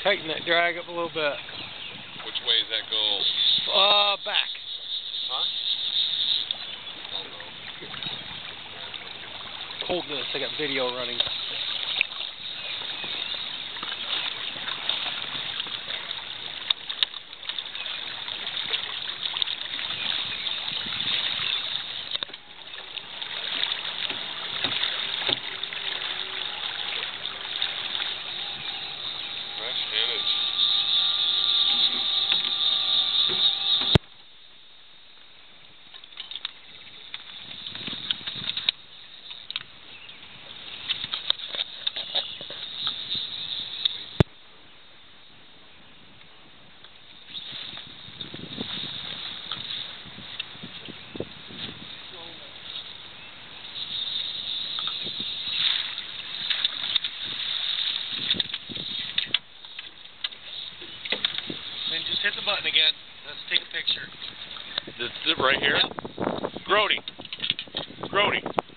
Tighten that drag up a little bit. Which way does that go? Back. Huh? Hold this, I got video running. Then just hit the button again. Let's take a picture. This is it right here? Yep. Grody.